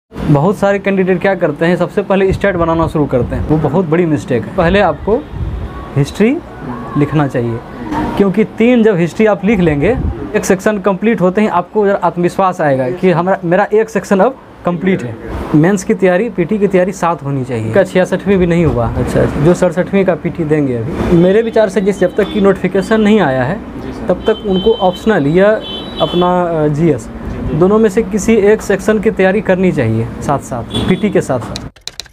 बहुत सारे कैंडिडेट क्या करते हैं, सबसे पहले स्टेट बनाना शुरू करते हैं, वो बहुत बड़ी मिस्टेक है। पहले आपको हिस्ट्री लिखना चाहिए, क्योंकि 3 जब हिस्ट्री आप लिख लेंगे, एक सेक्शन कंप्लीट होते ही आपको आत्मविश्वास आएगा कि मेरा एक सेक्शन अब कंप्लीट है। मेंस की तैयारी, पीटी की तैयारी 7 होनी चाहिए। का 66वीं भी नहीं हुआ, अच्छा जो 67वीं का पीटी देंगे अभी। मेरे विचार से जब तक कि नोटिफिकेशन नहीं आया है तब तक उनको ऑप्शनल या अपना जीएस दोनों में से किसी एक सेक्शन की तैयारी करनी चाहिए साथ साथ, पीटी के साथ साथ।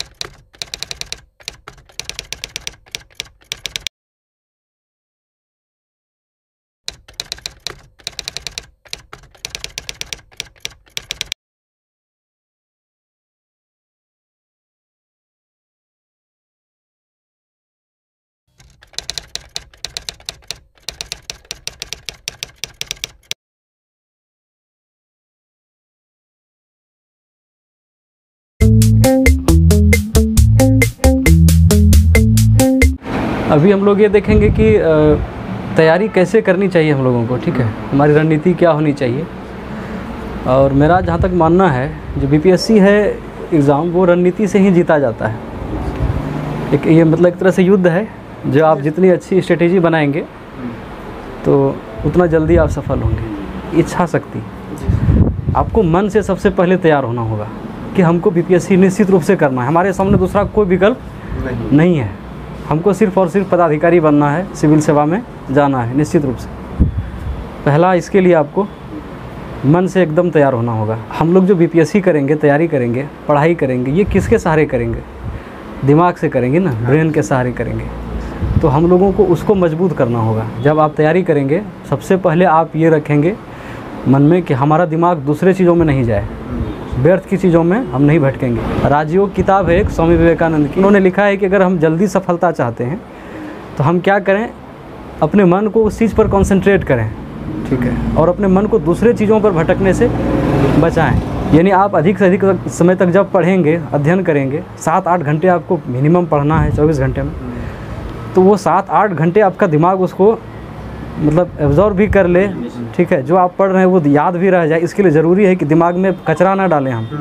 अभी हम लोग ये देखेंगे कि तैयारी कैसे करनी चाहिए हम लोगों को, ठीक है, हमारी रणनीति क्या होनी चाहिए। और मेरा जहाँ तक मानना है, जो बीपीएससी है एग्ज़ाम, वो रणनीति से ही जीता जाता है। ये मतलब एक तरह से युद्ध है, जो आप जितनी अच्छी स्ट्रेटेजी बनाएंगे तो उतना जल्दी आप सफल होंगे। इच्छा शक्ति, आपको मन से सबसे पहले तैयार होना होगा कि हमको बीपीएससी निश्चित रूप से करना है, हमारे सामने दूसरा कोई विकल्प नहीं है। हमको सिर्फ और सिर्फ पदाधिकारी बनना है, सिविल सेवा में जाना है निश्चित रूप से। पहला इसके लिए आपको मन से एकदम तैयार होना होगा। हम लोग जो बीपीएससी करेंगे, तैयारी करेंगे, पढ़ाई करेंगे, ये किसके सहारे करेंगे? दिमाग से करेंगे ना, ब्रेन के सहारे करेंगे। तो हम लोगों को उसको मजबूत करना होगा। जब आप तैयारी करेंगे, सबसे पहले आप ये रखेंगे मन में कि हमारा दिमाग दूसरे चीज़ों में नहीं जाए, व्यर्थ की चीज़ों में हम नहीं भटकेंगे। राजयोग किताब है एक स्वामी विवेकानंद की, उन्होंने लिखा है कि अगर हम जल्दी सफलता चाहते हैं तो हम क्या करें, अपने मन को उस चीज़ पर कंसंट्रेट करें, ठीक है, और अपने मन को दूसरे चीज़ों पर भटकने से बचाएं। यानी आप अधिक से अधिक समय तक जब पढ़ेंगे, अध्ययन करेंगे, 7-8 घंटे आपको मिनिमम पढ़ना है 24 घंटे में, तो वो 7-8 घंटे आपका दिमाग उसको मतलब एब्जॉर्ब भी कर ले, ठीक है, जो आप पढ़ रहे हैं वो याद भी रह जाए। इसके लिए ज़रूरी है कि दिमाग में कचरा ना डालें हम,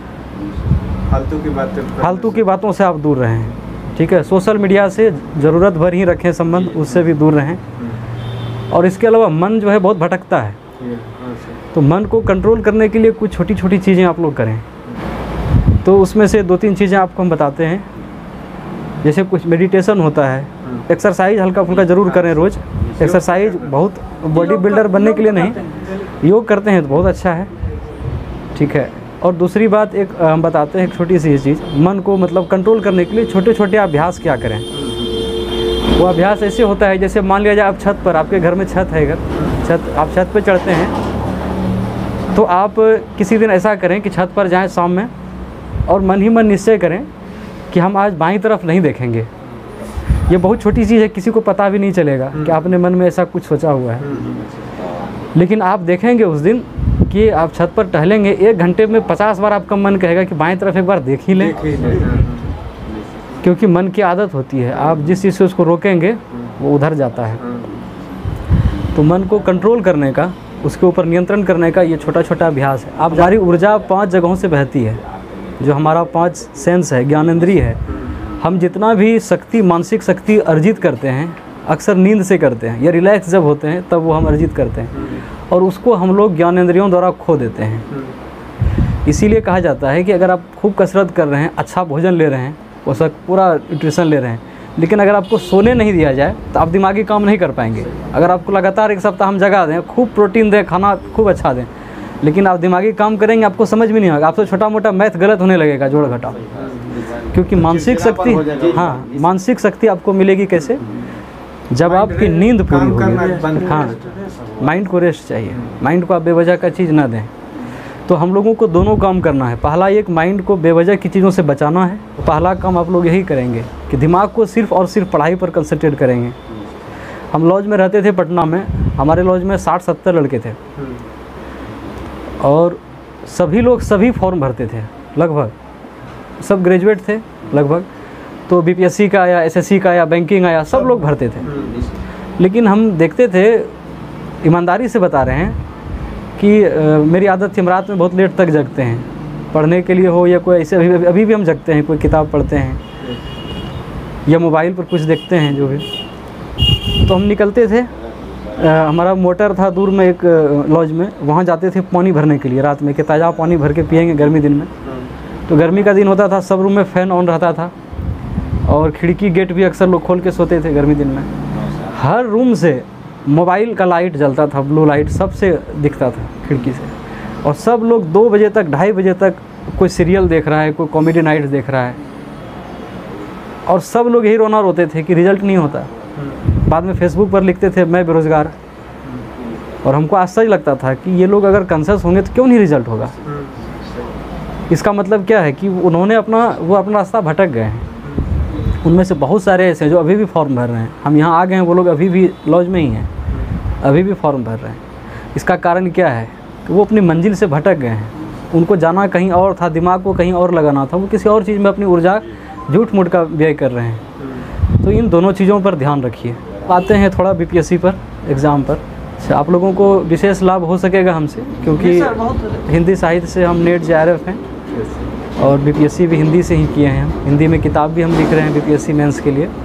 फालतू की बातों से आप दूर रहें, ठीक है। सोशल मीडिया से ज़रूरत भर ही रखें संबंध, उससे भी दूर रहें। और इसके अलावा मन जो है बहुत भटकता है, तो मन को कंट्रोल करने के लिए कुछ छोटी छोटी चीज़ें आप लोग करें। तो उसमें से 2-3 चीज़ें आपको हम बताते हैं। जैसे कुछ मेडिटेशन होता है, एक्सरसाइज हल्का फुल्का ज़रूर करें रोज़। एक्सरसाइज बहुत बॉडी बिल्डर बनने के लिए नहीं, योग करते हैं तो बहुत अच्छा है, ठीक है। और दूसरी बात एक हम बताते हैं, एक छोटी सी चीज़, मन को मतलब कंट्रोल करने के लिए छोटे छोटे अभ्यास क्या करें। वो अभ्यास ऐसे होता है, जैसे मान लिया जाए आप छत पर, आपके घर में छत है, अगर आप छत पर चढ़ते हैं तो आप किसी दिन ऐसा करें कि छत पर जाएँ शाम में और मन ही मन निश्चय करें कि हम आज बाईं तरफ नहीं देखेंगे। ये बहुत छोटी चीज़ है, किसी को पता भी नहीं चलेगा कि आपने मन में ऐसा कुछ सोचा हुआ है। लेकिन आप देखेंगे उस दिन कि आप छत पर टहलेंगे, 1 घंटे में 50 बार आपका मन कहेगा कि बाएं तरफ एक बार देख ही लें, क्योंकि मन की आदत होती है, आप जिस चीज़ से उसको रोकेंगे वो उधर जाता है। तो मन को कंट्रोल करने का, उसके ऊपर नियंत्रण करने का ये छोटा छोटा अभ्यास है। आप हमारी ऊर्जा 5 जगहों से बहती है, जो हमारा 5 सेंस है, ज्ञानेंद्रिय है। हम जितना भी शक्ति, मानसिक शक्ति अर्जित करते हैं, अक्सर नींद से करते हैं या रिलैक्स जब होते हैं तब वो हम अर्जित करते हैं, और उसको हम लोग ज्ञानेंद्रियों द्वारा खो देते हैं। इसीलिए कहा जाता है कि अगर आप खूब कसरत कर रहे हैं, अच्छा भोजन ले रहे हैं, पोषक पूरा न्यूट्रिशन ले रहे हैं, लेकिन अगर आपको सोने नहीं दिया जाए तो आप दिमागी काम नहीं कर पाएंगे। अगर आपको लगातार 1 सप्ताह हम जगा दें, खूब प्रोटीन दें, खाना खूब अच्छा दें, लेकिन आप दिमागी काम करेंगे, आपको समझ भी नहीं आएगा, आपसे छोटा मोटा मैथ गलत होने लगेगा, जोड़ घटाव। क्योंकि मानसिक शक्ति, हाँ, मानसिक शक्ति आपको मिलेगी कैसे, जब आपकी नींद पूरी होगी। हाँ, माइंड को रेस्ट चाहिए, माइंड को आप बेवजह का चीज़ ना दें। तो हम लोगों को दोनों काम करना है। पहला एक, माइंड को बेवजह की चीज़ों से बचाना है। तो पहला काम आप लोग यही करेंगे कि दिमाग को सिर्फ और सिर्फ पढ़ाई पर कंसंट्रेट करेंगे। हम लॉज में रहते थे पटना में, हमारे लॉज में 60-70 लड़के थे, और सभी लोग सभी फॉर्म भरते थे, लगभग सब ग्रेजुएट थे लगभग। तो बीपीएससी का आया, एसएससी का आया, बैंकिंग आया, सब लोग भरते थे। लेकिन हम देखते थे, ईमानदारी से बता रहे हैं कि मेरी आदत थी, हम रात में बहुत लेट तक जगते हैं, पढ़ने के लिए हो या कोई ऐसे अभी भी हम जगते हैं, कोई किताब पढ़ते हैं या मोबाइल पर कुछ देखते हैं जो भी। तो हम निकलते थे, हमारा मोटर था दूर में एक लॉज में, वहाँ जाते थे पानी भरने के लिए रात में, कि ताज़ा पानी भर के पिएंगे गर्मी दिन में। तो गर्मी का दिन होता था, सब रूम में फ़ैन ऑन रहता था और खिड़की गेट भी अक्सर लोग खोल के सोते थे गर्मी दिन में। हर रूम से मोबाइल का लाइट जलता था, ब्लू लाइट सबसे दिखता था खिड़की से, और सब लोग 2 बजे तक 2:30 बजे तक कोई सीरियल देख रहा है, कोई कॉमेडी नाइट देख रहा है, और सब लोग यही रोना रोते थे कि रिज़ल्ट नहीं होता। बाद में फेसबुक पर लिखते थे मैं बेरोज़गार, और हमको आश्चर्य लगता था कि ये लोग अगर कॉन्शियस होंगे तो क्यों नहीं रिज़ल्ट होगा। इसका मतलब क्या है कि उन्होंने वो अपना रास्ता भटक गए हैं। उनमें से बहुत सारे ऐसे हैं जो अभी भी फॉर्म भर रहे हैं। हम यहाँ आ गए हैं, वो लोग अभी भी लॉज में ही हैं, अभी भी फॉर्म भर रहे हैं। इसका कारण क्या है कि वो अपनी मंजिल से भटक गए हैं। उनको जाना कहीं और था, दिमाग को कहीं और लगाना था, वो किसी और चीज़ में अपनी ऊर्जा झूठ मूठ का व्यय कर रहे हैं। तो इन दोनों चीज़ों पर ध्यान रखिए। आते हैं थोड़ा बीपीएससी पर, एग्ज़ाम पर। आप लोगों को विशेष लाभ हो सकेगा हमसे, क्योंकि हिंदी साहित्य से हम नेट JRF हैं और बीपीएससी भी हिंदी से ही किए हैं। हम हिंदी में किताब भी हम लिख रहे हैं बीपीएससी मेंस के लिए।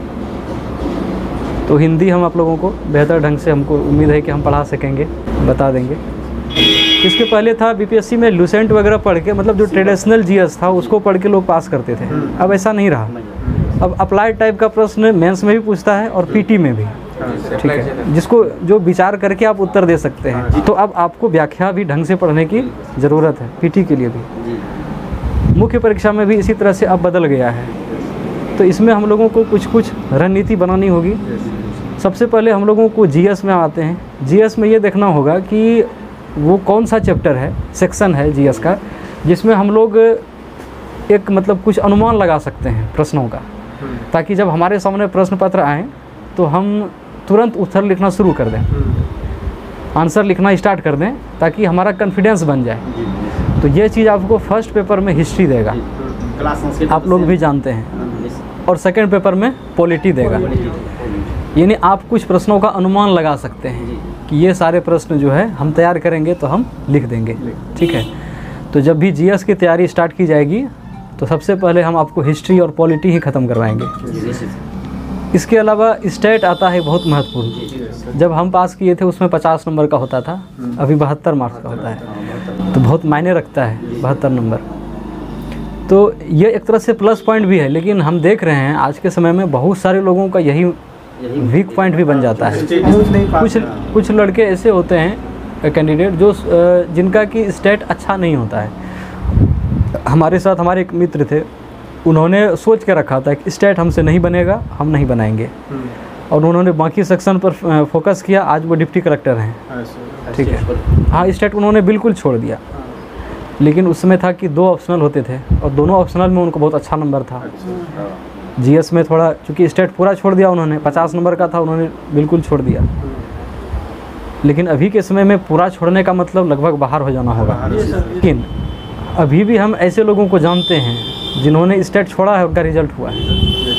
तो हिंदी हम आप लोगों को बेहतर ढंग से, हमको उम्मीद है कि हम पढ़ा सकेंगे, बता देंगे। इसके पहले था बीपीएससी में लूसेंट वगैरह पढ़ के, मतलब जो ट्रेडिशनल जीएस था उसको पढ़ के लोग पास करते थे। अब ऐसा नहीं रहा। अब अप्लाइड टाइप का प्रश्न मेंस में भी पूछता है और पीटी में भी, ठीक है, जिसको जो विचार करके आप उत्तर दे सकते हैं। तो अब आपको व्याख्या भी ढंग से पढ़ने की ज़रूरत है, पीटी के लिए भी। मुख्य परीक्षा में भी इसी तरह से अब बदल गया है। तो इसमें हम लोगों को कुछ रणनीति बनानी होगी। सबसे पहले हम लोगों को जीएस में आते हैं। जीएस में ये देखना होगा कि वो कौन सा चैप्टर है, सेक्शन है जीएस का, जिसमें हम लोग एक मतलब कुछ अनुमान लगा सकते हैं प्रश्नों का, ताकि जब हमारे सामने प्रश्न पत्र आएँ तो हम तुरंत उत्तर लिखना शुरू कर दें, आंसर लिखना स्टार्ट कर दें, ताकि हमारा कॉन्फिडेंस बन जाए। तो ये चीज़ आपको फर्स्ट पेपर में हिस्ट्री देगा, आप लोग भी जानते हैं, और सेकंड पेपर में पॉलिटी देगा। यानी आप कुछ प्रश्नों का अनुमान लगा सकते हैं कि ये सारे प्रश्न जो है हम तैयार करेंगे तो हम लिख देंगे, ठीक है। तो जब भी जीएस की तैयारी स्टार्ट की जाएगी तो सबसे पहले हम आपको हिस्ट्री और पॉलिटी ही ख़त्म करवाएंगे। इसके अलावा स्टेट आता है बहुत महत्वपूर्ण। जब हम पास किए थे उसमें 50 नंबर का होता था, अभी 72 मार्क्स का होता है, तो बहुत मायने रखता है 72 नंबर। तो ये एक तरह से प्लस पॉइंट भी है, लेकिन हम देख रहे हैं आज के समय में बहुत सारे लोगों का यही वीक पॉइंट भी बन जाता है। कुछ लड़के ऐसे होते हैं कैंडिडेट जो जिनका कि स्टेट अच्छा नहीं होता है। हमारे साथ हमारे एक मित्र थे, उन्होंने सोच के रखा था कि स्टेट हमसे नहीं बनेगा, हम नहीं बनाएंगे, और उन्होंने बाकी सेक्शन पर फोकस किया। आज वो डिप्टी कलेक्टर हैं, ठीक है। हाँ, स्टेट उन्होंने बिल्कुल छोड़ दिया। लेकिन उसमें था कि 2 ऑप्शनल होते थे और दोनों ऑप्शनल में उनको बहुत अच्छा नंबर था। जीएस में थोड़ा, चूँकि स्टेट पूरा छोड़ दिया उन्होंने, 50 नंबर का था, उन्होंने बिल्कुल छोड़ दिया। लेकिन अभी के समय में पूरा छोड़ने का मतलब लगभग बाहर हो जाना होगा। लेकिन अभी भी हम ऐसे लोगों को जानते हैं जिन्होंने स्टेट छोड़ा है, उनका रिजल्ट हुआ है,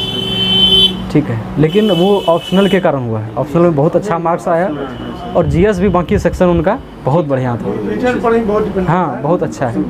ठीक है, लेकिन वो ऑप्शनल के कारण हुआ है। ऑप्शनल में बहुत अच्छा मार्क्स आया और जीएस भी बाकी सेक्शन उनका बहुत बढ़िया था। हाँ, बहुत अच्छा है।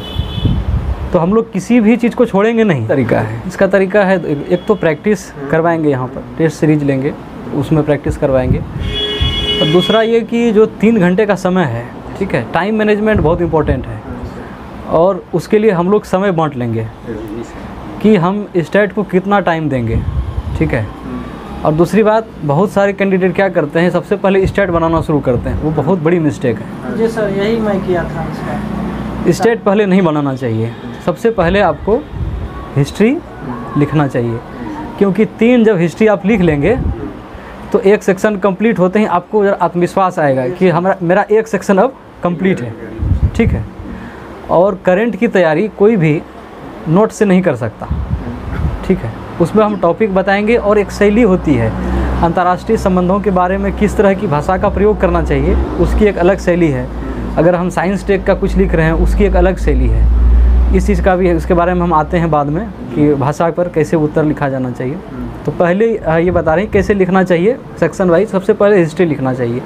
तो हम लोग किसी भी चीज़ को छोड़ेंगे नहीं। तरीका है, इसका तरीका है, एक तो प्रैक्टिस करवाएंगे, यहाँ पर टेस्ट सीरीज लेंगे, उसमें प्रैक्टिस करवाएंगे। और दूसरा ये कि जो 3 घंटे का समय है, ठीक है, टाइम मैनेजमेंट बहुत इम्पोर्टेंट है, और उसके लिए हम लोग समय बांट लेंगे कि हम स्टेट को कितना टाइम देंगे, ठीक है। और दूसरी बात, बहुत सारे कैंडिडेट क्या करते हैं, सबसे पहले स्टेट बनाना शुरू करते हैं, वो बहुत बड़ी मिस्टेक है। जी सर, यही मैं किया था इसका। स्टेट पहले नहीं बनाना चाहिए। सबसे पहले आपको हिस्ट्री लिखना चाहिए, क्योंकि 3 जब हिस्ट्री आप लिख लेंगे तो एक सेक्शन कंप्लीट होते ही आपको आत्मविश्वास आएगा कि मेरा एक सेक्शन अब कंप्लीट है, ठीक है। और करंट की तैयारी कोई भी नोट से नहीं कर सकता, ठीक है। उसमें हम टॉपिक बताएंगे और एक शैली होती है, अंतर्राष्ट्रीय संबंधों के बारे में किस तरह की भाषा का प्रयोग करना चाहिए, उसकी एक अलग शैली है। अगर हम साइंस टेक का कुछ लिख रहे हैं, उसकी एक अलग शैली है। इस चीज़ का भी है, उसके बारे में हम आते हैं बाद में कि भाषा पर कैसे उत्तर लिखा जाना चाहिए। तो पहले ये बता रहे हैं कैसे लिखना चाहिए सेक्शन वाइज। सबसे पहले हिस्ट्री लिखना चाहिए।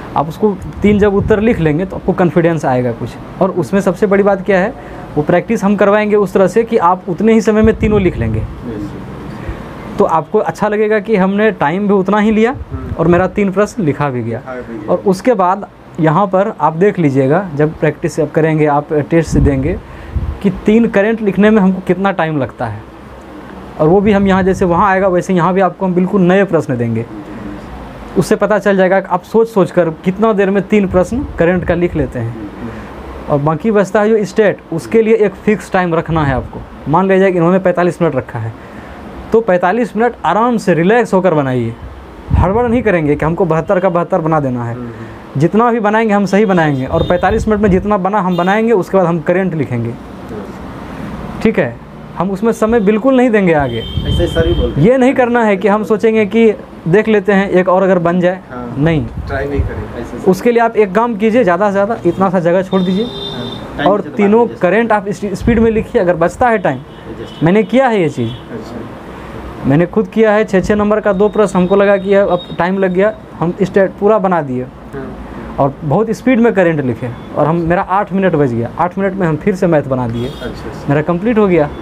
आप उसको 3 जब उत्तर लिख लेंगे तो आपको कॉन्फिडेंस आएगा कुछ। और उसमें सबसे बड़ी बात क्या है, वो प्रैक्टिस हम करवाएंगे उस तरह से कि आप उतने ही समय में तीनों लिख लेंगे। तो आपको अच्छा लगेगा कि हमने टाइम भी उतना ही लिया और मेरा 3 प्रश्न लिखा भी गया। और उसके बाद यहाँ पर आप देख लीजिएगा, जब प्रैक्टिस आप करेंगे, आप टेस्ट देंगे कि 3 करंट लिखने में हमको कितना टाइम लगता है। और वो भी हम यहाँ जैसे वहाँ आएगा वैसे यहाँ भी आपको हम बिल्कुल नए प्रश्न देंगे। उससे पता चल जाएगा कि आप सोच कर कितना देर में 3 प्रश्न करंट का लिख लेते हैं। और बाकी बचता है जो स्टेट, उसके लिए एक फ़िक्स टाइम रखना है आपको। मान लीजिए कि इन्होंने 45 मिनट रखा है, तो 45 मिनट आराम से रिलैक्स होकर बनाइए। हड़बड़ नहीं करेंगे कि हमको 72 का 72 बना देना है। जितना भी बनाएंगे हम सही बनाएंगे, और 45 मिनट में जितना बना हम बनाएंगे, उसके बाद हम करंट लिखेंगे। ठीक है, हम उसमें समय बिल्कुल नहीं देंगे आगे। ऐसे सर ही बोलते हैं। ये नहीं करना है कि हम सोचेंगे कि देख लेते हैं एक और अगर बन जाए। हाँ। नहीं, ट्राई नहीं करें ऐसे। उसके लिए आप एक काम कीजिए, ज़्यादा से ज़्यादा इतना सा जगह छोड़ दीजिए टाइम और से तो तीनों बात करंट आप स्पीड में लिखिए। अगर बचता है टाइम, adjust। मैंने किया है ये चीज़, अच्छा। मैंने खुद किया है। 6-6 नंबर का 2 प्रश्न, हमको लगा कि अब टाइम लग गया, हम स्टेट पूरा बना दिए और बहुत स्पीड में करंट लिखे, और हम मेरा 8 मिनट बच गया। 8 मिनट में हम फिर से मैथ बना दिए, अच्छा। मेरा कंप्लीट हो गया।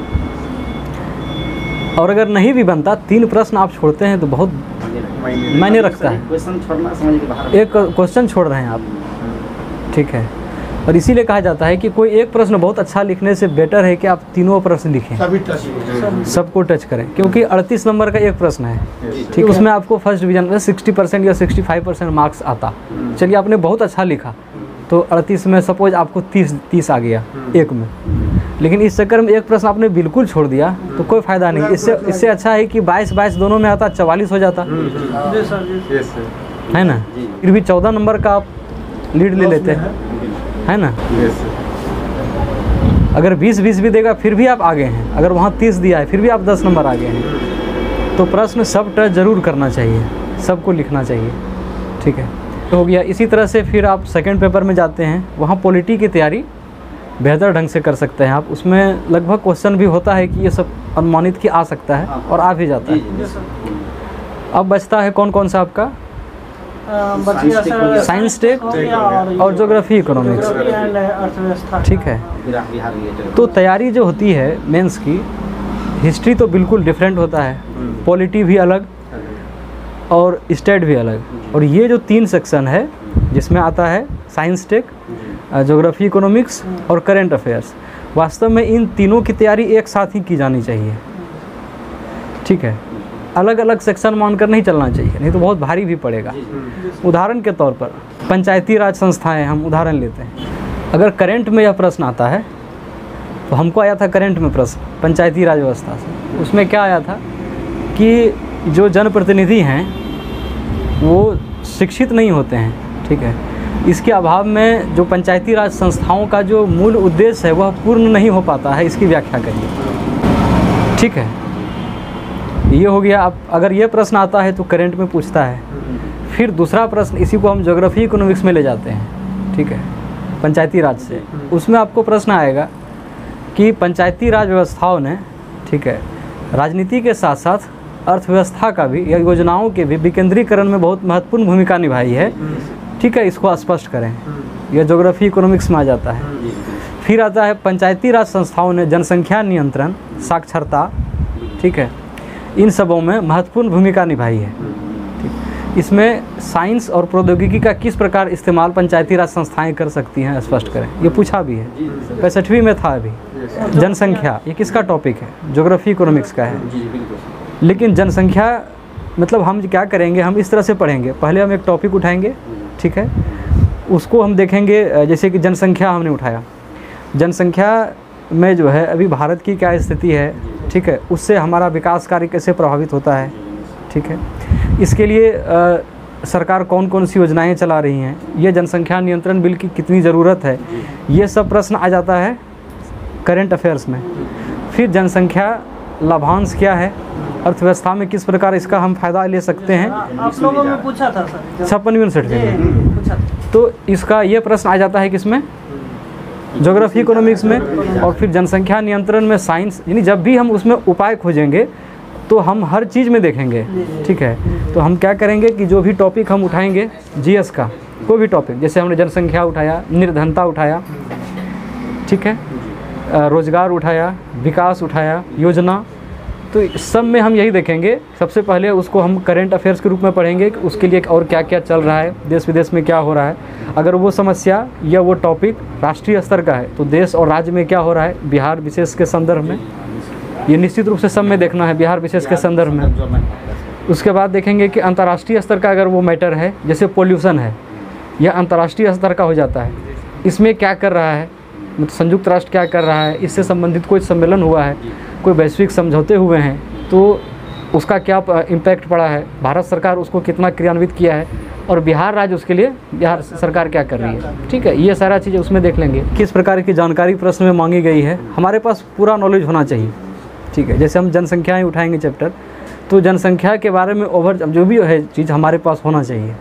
और अगर नहीं भी बनता, 3 प्रश्न आप छोड़ते हैं तो बहुत मायने रखता है। क्वेश्चन छोड़ना समझ के बाहर। एक क्वेश्चन छोड़ रहे हैं आप, ठीक है। और इसीलिए कहा जाता है कि कोई एक प्रश्न बहुत अच्छा लिखने से बेटर है कि आप तीनों प्रश्न लिखें, सभी टच सबको टच करें। क्योंकि 38 नंबर का एक प्रश्न है, ठीक है, उसमें आपको फर्स्ट डिवीजन में 60% या 65% मार्क्स आता। चलिए आपने बहुत अच्छा लिखा, तो 38 में सपोज आपको 30 आ गया एक में। लेकिन इस चक्कर में एक प्रश्न आपने बिल्कुल छोड़ दिया तो कोई फ़ायदा नहीं। इससे अच्छा है कि 22 दोनों में आता, 44 हो जाता, जी सर। है ना। फिर भी 14 नंबर का आप लीड ले लेते हैं, है ना। अगर 20 भी देगा फिर भी आप आगे हैं। अगर वहाँ 30 दिया है फिर भी आप 10 नंबर आगे हैं। तो प्रश्न सब टच जरूर करना चाहिए, सबको लिखना चाहिए, ठीक है। तो हो गया। इसी तरह से फिर आप सेकंड पेपर में जाते हैं, वहाँ पॉलिटी की तैयारी बेहतर ढंग से कर सकते हैं आप। उसमें लगभग क्वेश्चन भी होता है कि ये सब अनुमानित कि आ सकता है और आ भी जाता है। अब बचता है कौन कौन सा आपका साइंस टेक और ज्योग्राफी इकोनॉमिक्स, अर्थव्यवस्था, ठीक है। तो तैयारी जो होती है मेंस की, हिस्ट्री तो बिल्कुल डिफरेंट होता है, पॉलिटी भी अलग और स्टेट भी अलग। और ये जो 3 सेक्शन है जिसमें आता है साइंस टेक, ज्योग्राफी इकोनॉमिक्स और करंट अफेयर्स, वास्तव में इन तीनों की तैयारी एक साथ ही की जानी चाहिए, ठीक है। अलग अलग सेक्शन मानकर नहीं चलना चाहिए, नहीं तो बहुत भारी भी पड़ेगा। उदाहरण के तौर पर पंचायती राज संस्थाएं, हम उदाहरण लेते हैं। अगर करंट में यह प्रश्न आता है, तो हमको आया था करंट में प्रश्न पंचायती राज व्यवस्था से। उसमें क्या आया था कि जो जनप्रतिनिधि हैं वो शिक्षित नहीं होते हैं, ठीक है। इसके अभाव में जो पंचायती राज संस्थाओं का जो मूल उद्देश्य है वह पूर्ण नहीं हो पाता है, इसकी व्याख्या करिए, ठीक है। ये हो गया। अब अगर ये प्रश्न आता है तो करंट में पूछता है। फिर दूसरा प्रश्न, इसी को हम ज्योग्राफी इकोनॉमिक्स में ले जाते हैं, ठीक है, पंचायती राज से। उसमें आपको प्रश्न आएगा कि पंचायती राज व्यवस्थाओं ने, ठीक है, राजनीति के साथ साथ अर्थव्यवस्था का भी या योजनाओं के भी विकेंद्रीकरण में बहुत महत्वपूर्ण भूमिका निभाई है, ठीक है। इसको स्पष्ट करें, यह ज्योग्राफी इकोनॉमिक्स में आ जाता है। फिर आता है पंचायती राज संस्थाओं ने जनसंख्या नियंत्रण, साक्षरता, ठीक है, इन सबों में महत्वपूर्ण भूमिका निभाई है, ठीक। इसमें साइंस और प्रौद्योगिकी का किस प्रकार इस्तेमाल पंचायती राज संस्थाएं कर सकती हैं, स्पष्ट करें। ये पूछा भी है, 65वीं में था अभी। जनसंख्या, ये किसका टॉपिक है, ज्योग्राफी इकोनॉमिक्स का है। लेकिन जनसंख्या मतलब हम क्या करेंगे, हम इस तरह से पढ़ेंगे। पहले हम एक टॉपिक उठाएंगे, ठीक है, उसको हम देखेंगे। जैसे कि जनसंख्या हमने उठाया, जनसंख्या में जो है अभी भारत की क्या स्थिति है, ठीक है, उससे हमारा विकास कार्य कैसे प्रभावित होता है, ठीक है। इसके लिए सरकार कौन कौन सी योजनाएं चला रही हैं, ये जनसंख्या नियंत्रण बिल की कितनी ज़रूरत है, ये सब प्रश्न आ जाता है करंट अफेयर्स में। फिर जनसंख्या लाभांश क्या है, अर्थव्यवस्था में किस प्रकार इसका हम फायदा ले सकते हैं, आप लोगों में पूछा था सर, 56वीं यूनिवर्सिटी में पूछा था। तो इसका ये प्रश्न आ जाता है किसमें, ज्योग्राफी इकोनॉमिक्स में। और फिर जनसंख्या नियंत्रण में साइंस, यानी जब भी हम उसमें उपाय खोजेंगे तो हम हर चीज़ में देखेंगे, ठीक है। तो हम क्या करेंगे कि जो भी टॉपिक हम उठाएंगे जीएस का, कोई भी टॉपिक, जैसे हमने जनसंख्या उठाया, निर्धनता उठाया, ठीक है, रोजगार उठाया, विकास उठाया, योजना, तो सब में हम यही देखेंगे। सबसे पहले उसको हम करंट अफेयर्स के रूप में पढ़ेंगे कि उसके लिए और क्या क्या चल रहा है, देश विदेश में क्या हो रहा है। अगर वो समस्या या वो टॉपिक राष्ट्रीय स्तर का है तो देश और राज्य में क्या हो रहा है, बिहार विशेष के संदर्भ में, ये निश्चित रूप से सब में देखना है, बिहार विशेष के संदर्भ में। उसके बाद देखेंगे कि अंतर्राष्ट्रीय स्तर का अगर वो मैटर है, जैसे पोल्यूशन है, यह अंतर्राष्ट्रीय स्तर का हो जाता है, इसमें क्या कर रहा है, मतलब संयुक्त राष्ट्र क्या कर रहा है, इससे संबंधित कोई सम्मेलन हुआ है, कोई वैश्विक समझौते हुए हैं तो उसका क्या इम्पैक्ट पड़ा है, भारत सरकार उसको कितना क्रियान्वित किया है, और बिहार राज्य उसके लिए बिहार सरकार क्या कर रही है, ठीक है। ये सारा चीज़ें उसमें देख लेंगे। किस प्रकार की जानकारी प्रश्न में मांगी गई है, हमारे पास पूरा नॉलेज होना चाहिए, ठीक है। जैसे हम जनसंख्याएँ उठाएंगे चैप्टर, तो जनसंख्या के बारे में ओवर जो भी है चीज़ हमारे पास होना चाहिए।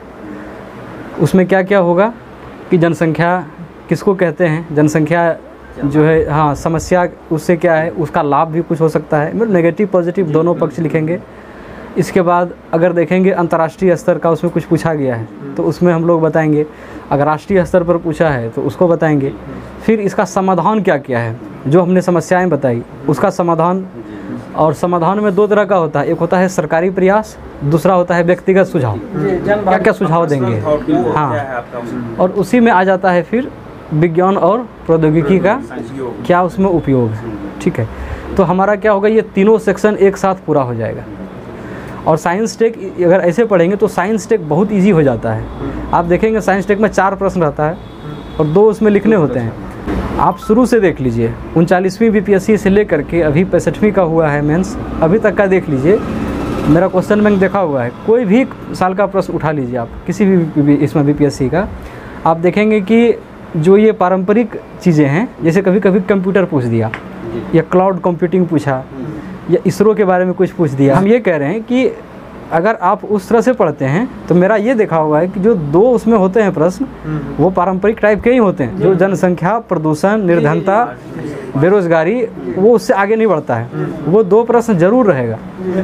उसमें क्या क्या होगा कि जनसंख्या किसको कहते हैं, जनसंख्या जो है, हाँ, समस्या उससे क्या है, उसका लाभ भी कुछ हो सकता है, मतलब नेगेटिव पॉजिटिव दोनों पक्ष लिखेंगे। इसके बाद अगर देखेंगे अंतर्राष्ट्रीय स्तर का उसमें कुछ पूछा गया है तो उसमें हम लोग बताएंगे, अगर राष्ट्रीय स्तर पर पूछा है तो उसको बताएंगे। फिर इसका समाधान क्या क्या है, जो हमने समस्याएं बताई उसका समाधान, और समाधान में दो तरह का होता है, एक होता है सरकारी प्रयास, दूसरा होता है व्यक्तिगत सुझाव, क्या क्या सुझाव देंगे, हाँ, और उसी में आ जाता है फिर विज्ञान और प्रौद्योगिकी का क्या उसमें उपयोग है, ठीक है। तो हमारा क्या होगा, ये तीनों सेक्शन एक साथ पूरा हो जाएगा। और साइंस टेक अगर ऐसे पढ़ेंगे तो साइंस टेक बहुत इजी हो जाता है। आप देखेंगे साइंस टेक में 4 प्रश्न रहता है और 2 उसमें लिखने होते हैं। आप शुरू से देख लीजिए, 39वीं बीपीएससी से लेकर के अभी 65वीं का हुआ है मेंस, अभी तक का देख लीजिए, मेरा क्वेश्चन बैंक देखा हुआ है। कोई भी साल का प्रश्न उठा लीजिए आप, किसी भी इसमें बीपीएससी का, आप देखेंगे कि जो ये पारंपरिक चीज़ें हैं, जैसे कभी कभी कंप्यूटर पूछ दिया, या क्लाउड कंप्यूटिंग पूछा, या इसरो के बारे में कुछ पूछ दिया। हम ये कह रहे हैं कि अगर आप उस तरह से पढ़ते हैं तो मेरा ये देखा हुआ है कि जो 2 उसमें होते हैं प्रश्न, वो पारंपरिक टाइप के ही होते हैं, जो जनसंख्या, प्रदूषण, निर्धनता, बेरोजगारी, वो उससे आगे नहीं बढ़ता है, वो 2 प्रश्न जरूर रहेगा,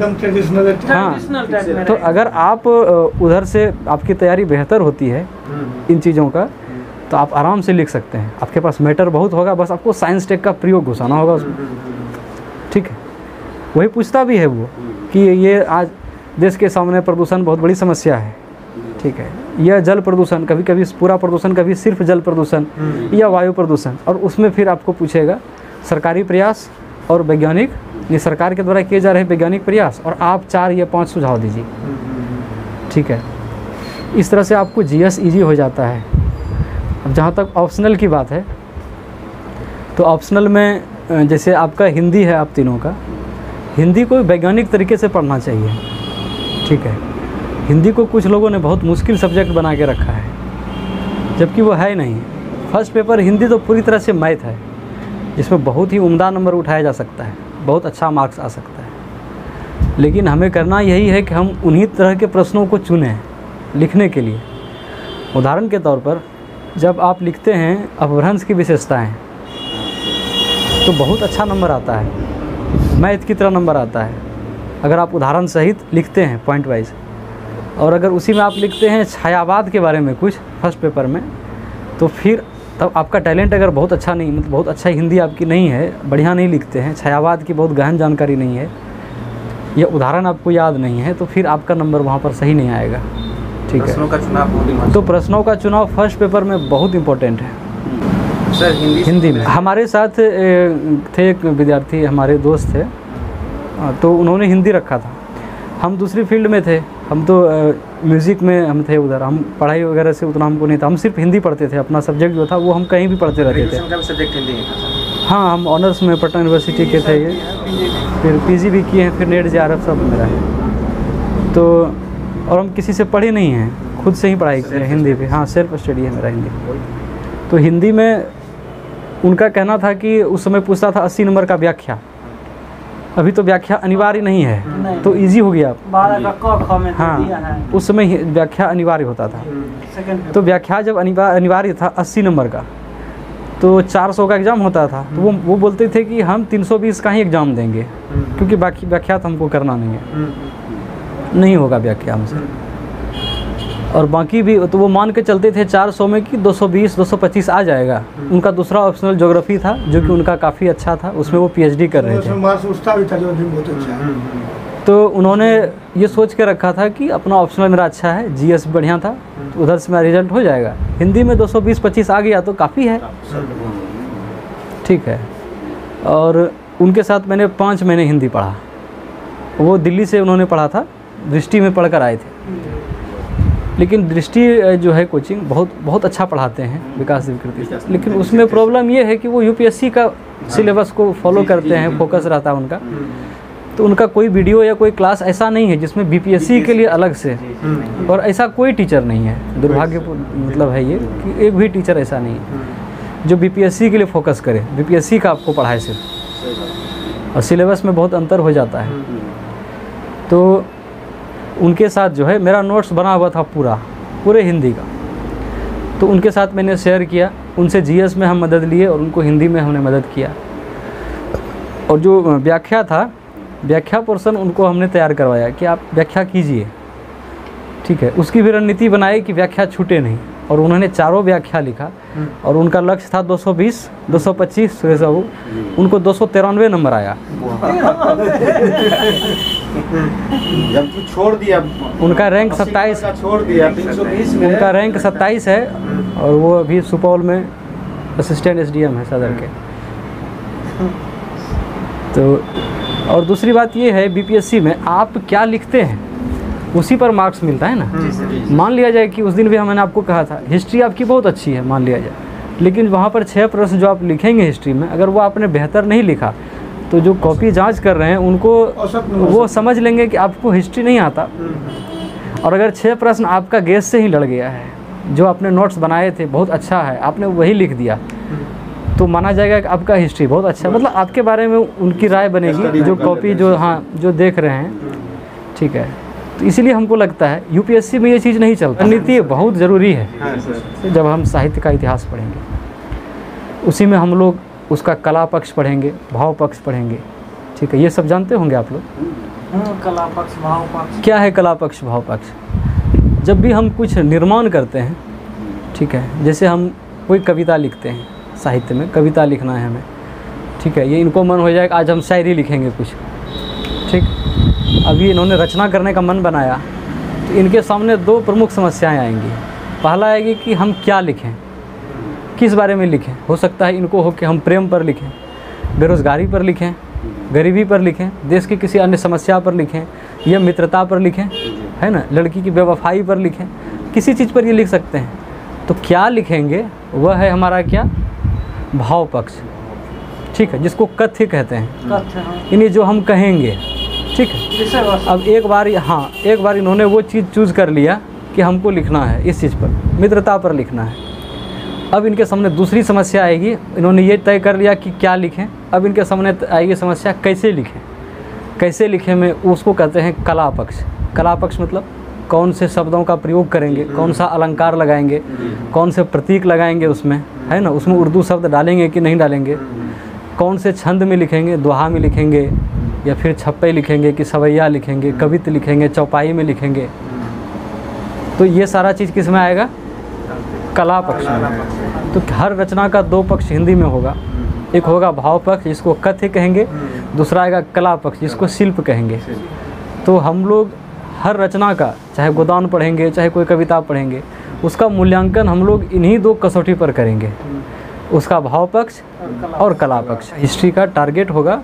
हाँ। तो अगर आप उधर से आपकी तैयारी बेहतर होती है इन चीज़ों का, तो आप आराम से लिख सकते हैं, आपके पास मैटर बहुत होगा, बस आपको साइंस टेक का प्रयोग घुसाना होगा उसमें, ठीक है। वही पूछता भी है वो कि ये आज देश के सामने प्रदूषण बहुत बड़ी समस्या है, ठीक है, यह जल प्रदूषण, कभी कभी पूरा प्रदूषण, कभी सिर्फ जल प्रदूषण या वायु प्रदूषण, और उसमें फिर आपको पूछेगा सरकारी प्रयास और वैज्ञानिक, ये सरकार के द्वारा किए जा रहे वैज्ञानिक प्रयास, और आप 4 या 5 सुझाव दीजिए, ठीक है। इस तरह से आपको जीएस ईजी हो जाता है। अब जहाँ तक ऑप्शनल की बात है, तो ऑप्शनल में जैसे आपका हिंदी है, आप तीनों का हिंदी को वैज्ञानिक तरीके से पढ़ना चाहिए, ठीक है। हिंदी को कुछ लोगों ने बहुत मुश्किल सब्जेक्ट बना के रखा है, जबकि वो है नहीं। फर्स्ट पेपर हिंदी तो पूरी तरह से मैथ है, जिसमें बहुत ही उम्दा नंबर उठाया जा सकता है, बहुत अच्छा मार्क्स आ सकता है। लेकिन हमें करना यही है कि हम उन्हीं तरह के प्रश्नों को चुनें लिखने के लिए। उदाहरण के तौर पर जब आप लिखते हैं अपभ्रंश की विशेषताएं, तो बहुत अच्छा नंबर आता है, मैथ की तरह नंबर आता है अगर आप उदाहरण सहित लिखते हैं पॉइंट वाइज। और अगर उसी में आप लिखते हैं छायावाद के बारे में कुछ फर्स्ट पेपर में, तो फिर तब आपका टैलेंट अगर बहुत अच्छा नहीं, मतलब बहुत अच्छा हिंदी आपकी नहीं है, बढ़िया नहीं लिखते हैं, छायावाद की बहुत गहन जानकारी नहीं है, या उदाहरण आपको याद नहीं है, तो फिर आपका नंबर वहाँ पर सही नहीं आएगा, ठीक है। प्रश्नों का चुनाव, तो प्रश्नों का चुनाव फर्स्ट पेपर में बहुत इम्पोर्टेंट है। सर हिंदी में हमारे साथ थे एक विद्यार्थी, हमारे दोस्त थे, तो उन्होंने हिंदी रखा था। हम दूसरी फील्ड में थे, हम तो म्यूज़िक में हम थे उधर, हम पढ़ाई वगैरह से उतना हमको नहीं था, हम सिर्फ हिंदी पढ़ते थे, अपना सब्जेक्ट जो था वो हम कहीं भी पढ़ते रहते थे। सब्जेक्ट हिंदी में था? हाँ, हम ऑनर्स में पटना यूनिवर्सिटी के थे ये, फिर पीजी भी किए हैं, फिर नेट जेआरएफ सब मेरा है। तो और हम किसी से पढ़े नहीं हैं, खुद से ही पढ़ाई की है हिंदी पे, हाँ, सेल्फ स्टडी है मेरा हिंदी। तो हिंदी में उनका कहना था कि उस समय पूछता था 80 नंबर का व्याख्या, अभी तो व्याख्या अनिवार्य नहीं है, तो इजी हो गया। 12 का क ख में दिया है। हाँ, उस समय व्याख्या अनिवार्य होता था, तो व्याख्या जब अनिवार्य था 80 नंबर का, तो 400 का एग्ज़ाम होता था, तो वो बोलते थे कि हम 320 का ही एग्ज़ाम देंगे, क्योंकि बाकी व्याख्या तो हमको करना नहीं है, नहीं होगा व्याख्या हमसे। और बाकी भी तो वो मान के चलते थे 400 में कि 220 225 आ जाएगा। उनका दूसरा ऑप्शनल ज्योग्राफी था जो कि उनका काफ़ी अच्छा था, उसमें वो पीएचडी कर रहे थे। मार्क्स उसका भी था जो भी बहुत अच्छा है। तो उन्होंने ये सोच के रखा था कि अपना ऑप्शनल मेरा अच्छा है, जीएस बढ़िया था, तो उधर से मेरा रिजल्ट हो जाएगा। हिंदी में 220-25 आ गया तो काफ़ी है, ठीक है। और उनके साथ मैंने 5 महीने हिंदी पढ़ा। वो दिल्ली से उन्होंने पढ़ा था, दृष्टि में पढ़कर आए थे। लेकिन दृष्टि जो है कोचिंग बहुत अच्छा पढ़ाते हैं, विकास विकृति। लेकिन उसमें प्रॉब्लम ये है कि वो यूपीएससी का सिलेबस को फॉलो करते हैं, फोकस रहता है उनका। तो उनका कोई वीडियो या कोई क्लास ऐसा नहीं है जिसमें बीपीएससी के लिए अलग से, और ऐसा कोई टीचर नहीं है। दुर्भाग्यपूर्ण मतलब है ये कि एक भी टीचर ऐसा नहीं है जो बीपीएससी के लिए फोकस करे, बीपीएससी का आपको पढ़ाए सिर्फ, और सिलेबस में बहुत अंतर हो जाता है। तो उनके साथ जो है मेरा नोट्स बना हुआ था पूरे हिंदी का, तो उनके साथ मैंने शेयर किया। उनसे जीएस में हम मदद लिए और उनको हिंदी में हमने मदद किया। और जो व्याख्या था, व्याख्या पोर्शन उनको हमने तैयार करवाया कि आप व्याख्या कीजिए, ठीक है। उसकी भी रणनीति बनाई कि व्याख्या छूटे नहीं, और उन्होंने चारों व्याख्या लिखा। और उनका लक्ष्य था 220 225, उनको 293 नंबर आया। जब तू छोड़ दिया, उनका रैंक 27, छोड़ दिया 320 में, उनका रैंक 27 है, और वो अभी सुपौल में असिस्टेंट एसडीएम है सदर के। तो और दूसरी बात ये है, बीपीएससी में आप क्या लिखते हैं उसी पर मार्क्स मिलता है ना। मान लिया जाए कि उस दिन भी मैंने आपको कहा था हिस्ट्री आपकी बहुत अच्छी है, मान लिया जाए, लेकिन वहाँ पर 6 प्रश्न जो आप लिखेंगे हिस्ट्री में, अगर वो आपने बेहतर नहीं लिखा तो जो कॉपी जांच कर रहे हैं उनको वो समझ लेंगे कि आपको हिस्ट्री नहीं आता। और अगर 6 प्रश्न आपका गेस से ही लड़ गया है, जो आपने नोट्स बनाए थे बहुत अच्छा है, आपने वही लिख दिया, तो माना जाएगा कि आपका हिस्ट्री बहुत अच्छा है। मतलब आपके बारे में उनकी राय बनेगी, जो कॉपी जो जो देख रहे हैं, ठीक है। तो इसीलिए हमको लगता है यूपीएससी में ये चीज़ नहीं चलता। रणनीति बहुत ज़रूरी है। जब हम साहित्य का इतिहास पढ़ेंगे उसी में हम लोग उसका कला पक्ष पढ़ेंगे, भाव पक्ष पढ़ेंगे, ठीक है। ये सब जानते होंगे आप लोग। कला पक्ष, भाव पक्ष क्या है कला पक्ष, भाव पक्ष? जब भी हम कुछ निर्माण करते हैं, ठीक है, जैसे हम कोई कविता लिखते हैं, साहित्य में कविता लिखना है हमें, ठीक है। ये इनको मन हो जाएगा आज हम शायरी लिखेंगे कुछ, ठीक। अभी इन्होंने रचना करने का मन बनाया, तो इनके सामने 2 प्रमुख समस्याएं आएंगी। पहला आएगी कि हम क्या लिखें, किस बारे में लिखें। हो सकता है इनको हो कि हम प्रेम पर लिखें, बेरोज़गारी पर लिखें, गरीबी पर लिखें, देश की किसी अन्य समस्या पर लिखें, या मित्रता पर लिखें, है ना, लड़की की बेवफाई पर लिखें, किसी चीज़ पर ये लिख सकते हैं। तो क्या लिखेंगे वह है हमारा क्या, भाव पक्ष, ठीक है, जिसको कथ्य कहते हैं। यानी जो हम कहेंगे, ठीक है। अब एक बार इन्होंने वो चीज़ चूज़ कर लिया कि हमको लिखना है इस चीज़ पर, मित्रता पर लिखना है। अब इनके सामने दूसरी समस्या आएगी, इन्होंने ये तय कर लिया कि क्या लिखें। अब इनके सामने आएगी समस्या कैसे लिखें। कैसे लिखें में उसको कहते हैं कला पक्ष। कला पक्ष मतलब कौन से शब्दों का प्रयोग करेंगे, कौन सा अलंकार लगाएंगे, कौन से प्रतीक लगाएंगे उसमें, है ना, उसमें उर्दू शब्द डालेंगे कि नहीं डालेंगे, कौन से छंद में लिखेंगे, दोहा में लिखेंगे या फिर छप्पे लिखेंगे कि सवैया लिखेंगे, कवित्त लिखेंगे, चौपाई में लिखेंगे। तो ये सारा चीज़ किस में आएगा, कला पक्ष में। तो हर रचना का 2 पक्ष हिंदी में होगा। एक होगा भाव पक्ष जिसको कथ्य कहेंगे, दूसरा आएगा कला पक्ष जिसको शिल्प कहेंगे। तो हम लोग हर रचना का, चाहे गोदान पढ़ेंगे चाहे कोई कविता पढ़ेंगे, उसका मूल्यांकन हम लोग इन्हीं 2 कसौटी पर करेंगे, उसका भाव पक्ष और कला पक्ष। हिस्ट्री का टारगेट होगा,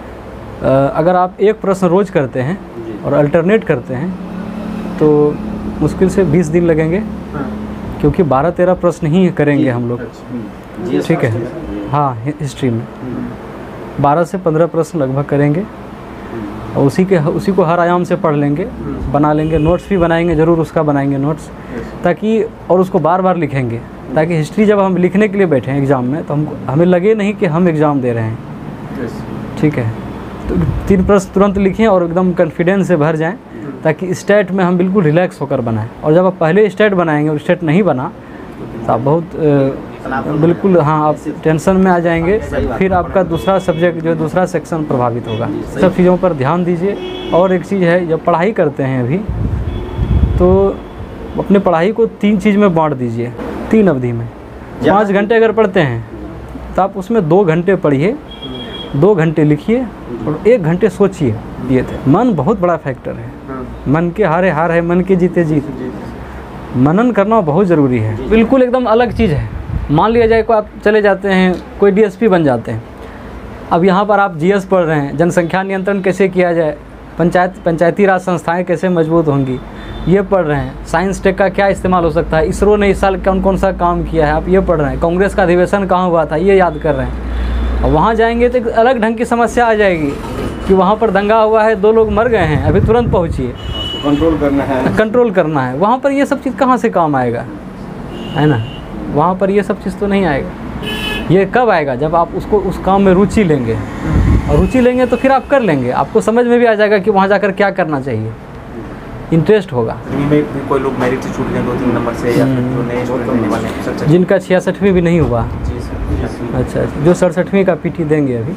अगर आप एक प्रश्न रोज़ करते हैं और अल्टरनेट करते हैं तो मुश्किल से 20 दिन लगेंगे, क्योंकि 12-13 प्रश्न ही करेंगे हम लोग, ठीक है। हाँ, हिस्ट्री में 12 से 15 प्रश्न लगभग करेंगे, और उसी को हर आयाम से पढ़ लेंगे, बना लेंगे, नोट्स भी बनाएंगे, ज़रूर उसका बनाएंगे नोट्स, ताकि और उसको बार बार लिखेंगे, ताकि हिस्ट्री जब हम लिखने के लिए बैठे हैं एग्ज़ाम में तो हमें लगे नहीं कि हम एग्ज़ाम दे रहे हैं, ठीक है। तो 3 प्रश्न तुरंत लिखें और एकदम कॉन्फिडेंस से भर जाएं, ताकि स्टेट में हम बिल्कुल रिलैक्स होकर बनाएं। और जब आप पहले स्टेट बनाएंगे और स्टेट नहीं बना तो आप बहुत बिल्कुल आप टेंशन में आ जाएंगे, फिर आपका दूसरा सब्जेक्ट जो दूसरा सेक्शन प्रभावित होगा। सब चीज़ों पर ध्यान दीजिए। और एक चीज़ है, जब पढ़ाई करते हैं अभी तो अपने पढ़ाई को 3 चीज़ में बांट दीजिए, 3 अवधि में। 5 घंटे अगर पढ़ते हैं तो आप उसमें 2 घंटे पढ़िए, 2 घंटे लिखिए और 1 घंटे सोचिए। ये थे, मन बहुत बड़ा फैक्टर है, मन के हारे हार है, मन के जीते जीत। मनन करना बहुत ज़रूरी है, बिल्कुल एकदम अलग चीज़ है। मान लिया जाए को आप चले जाते हैं, कोई DSP बन जाते हैं। अब यहाँ पर आप GS पढ़ रहे हैं, जनसंख्या नियंत्रण कैसे किया जाए, पंचायती राज संस्थाएं कैसे मजबूत होंगी, ये पढ़ रहे हैं। साइंस टेक का क्या इस्तेमाल हो सकता है, इसरो ने इस साल कौन कौन सा काम किया है, आप ये पढ़ रहे हैं। कांग्रेस का अधिवेशन कहाँ हुआ था, ये याद कर रहे हैं। और वहाँ जाएंगे तो एक अलग ढंग की समस्या आ जाएगी कि वहाँ पर दंगा हुआ है, 2 लोग मर गए हैं, अभी तुरंत पहुँचिए, कंट्रोल करना है। वहाँ पर ये सब चीज़ कहाँ से काम आएगा, है ना। वहाँ पर ये सब चीज़ तो नहीं आएगा। ये कब आएगा, जब आप उसको उस काम में रुचि लेंगे, और रुचि लेंगे तो फिर आप कर लेंगे। आपको समझ में भी आ जाएगा कि वहाँ जाकर क्या करना चाहिए, इंटरेस्ट होगा। कोई लोग मेरिट से छूट गए 2-3 नंबर से, या फिर जो नए होने वाले हैं, जिनका 66वीं भी नहीं हुआ, अच्छा, जो 67वीं का PT देंगे अभी,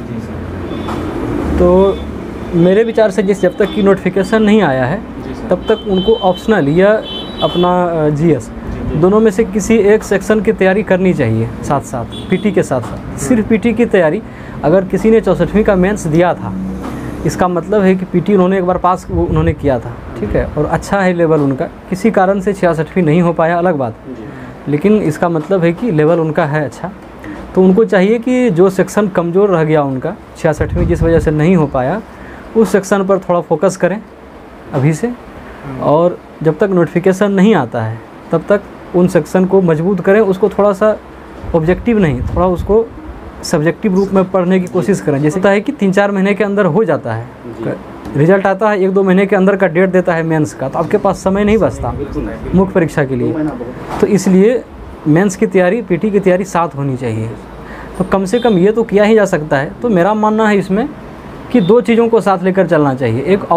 तो मेरे विचार से जब तक की नोटिफिकेशन नहीं आया है तब तक उनको ऑप्शनल या अपना GS दोनों में से किसी एक सेक्शन की तैयारी करनी चाहिए साथ साथ, PT के साथ साथ। सिर्फ PT की तैयारी, अगर किसी ने 64वीं का मेंस दिया था, इसका मतलब है कि PT उन्होंने एक बार पास उन्होंने किया था, ठीक है, और अच्छा है लेवल उनका। किसी कारण से 66वीं नहीं हो पाया, अलग बात, लेकिन इसका मतलब है कि लेवल उनका है अच्छा। तो उनको चाहिए कि जो सेक्शन कमज़ोर रह गया उनका, 66वीं जिस वजह से नहीं हो पाया, उस सेक्शन पर थोड़ा फोकस करें अभी से, और जब तक नोटिफिकेशन नहीं आता है तब तक उन सेक्शन को मजबूत करें। उसको थोड़ा सा ऑब्जेक्टिव नहीं, थोड़ा उसको सब्जेक्टिव रूप में पढ़ने की कोशिश करें। जैसे होता है कि 3-4 महीने के अंदर हो जाता है, रिजल्ट आता है 1-2 महीने के अंदर का डेट देता है मेंस का, तो आपके पास समय नहीं बचता मुख्य परीक्षा के लिए। तो इसलिए मेंस की तैयारी, PT की तैयारी साथ होनी चाहिए। तो कम से कम ये तो किया ही जा सकता है। तो मेरा मानना है इसमें कि 2 चीज़ों को साथ लेकर चलना चाहिए, एक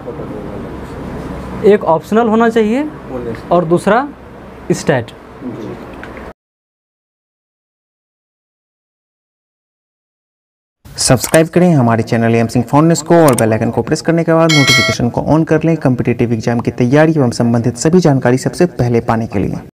ऑप्शनल होना चाहिए और दूसरा स्टैट। सब्सक्राइब करें हमारे चैनल एम सिंह फाउंडेशन को और बेल आइकन को प्रेस करने के बाद नोटिफिकेशन को ऑन कर लें कॉम्पिटिटिव एग्जाम की तैयारी एवं संबंधित सभी जानकारी सबसे पहले पाने के लिए।